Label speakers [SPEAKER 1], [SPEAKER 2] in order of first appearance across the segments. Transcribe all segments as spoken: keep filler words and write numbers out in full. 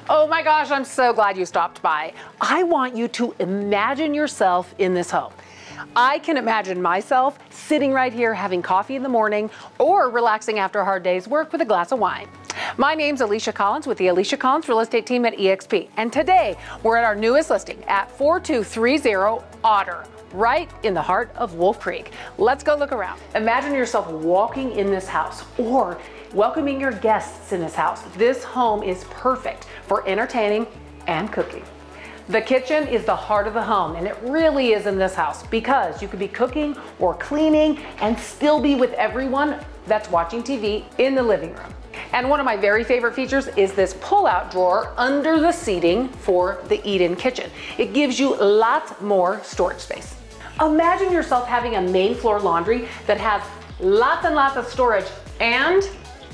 [SPEAKER 1] Oh my gosh, I'm so glad you stopped by. I want you to imagine yourself in this home. I can imagine myself sitting right here having coffee in the morning or relaxing after a hard day's work with a glass of wine. My name's Alisha Collins with the Alisha Collins Real Estate Team at E X P. And today we're at our newest listing at four two three zero Otter, right in the heart of Wolf Creek. Let's go look around. Imagine yourself walking in this house or welcoming your guests in this house. This home is perfect for entertaining and cooking. The kitchen is the heart of the home, and it really is in this house because you could be cooking or cleaning and still be with everyone that's watching T V in the living room. And one of my very favorite features is this pull-out drawer under the seating for the eat-in kitchen. It gives you lots more storage space. Imagine yourself having a main floor laundry that has lots and lots of storage and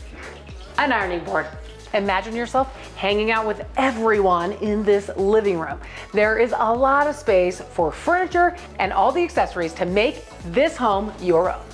[SPEAKER 1] an ironing board. Imagine yourself hanging out with everyone in this living room. There is a lot of space for furniture and all the accessories to make this home your own.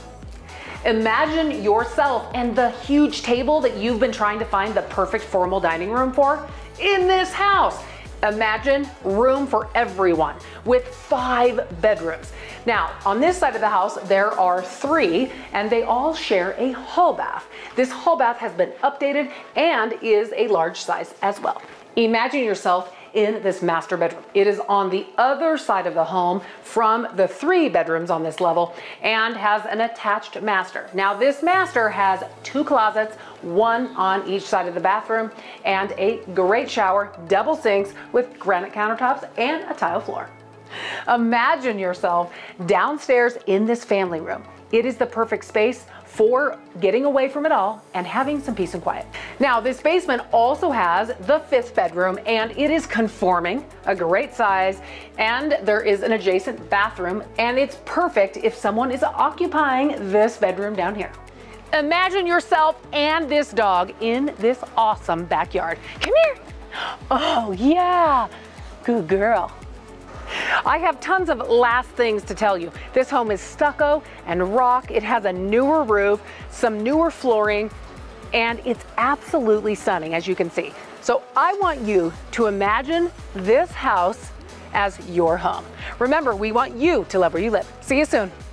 [SPEAKER 1] Imagine yourself and the huge table that you've been trying to find the perfect formal dining room for in this house. Imagine room for everyone with five bedrooms. Now, on this side of the house, there are three, and they all share a hall bath. This hall bath has been updated and is a large size as well. Imagine yourself in this master bedroom. It is on the other side of the home from the three bedrooms on this level and has an attached master. Now this master has two closets, one on each side of the bathroom, and a great shower, double sinks with granite countertops and a tile floor. Imagine yourself downstairs in this family room. It is the perfect space for getting away from it all and having some peace and quiet. Now, this basement also has the fifth bedroom, and it is conforming, a great size, and there is an adjacent bathroom, and it's perfect if someone is occupying this bedroom down here. Imagine yourself and this dog in this awesome backyard. Come here. Oh yeah, good girl. I have tons of last things to tell you. This home is stucco and rock. It has a newer roof, some newer flooring, and it's absolutely stunning, as you can see. So I want you to imagine this house as your home. Remember, we want you to love where you live. See you soon.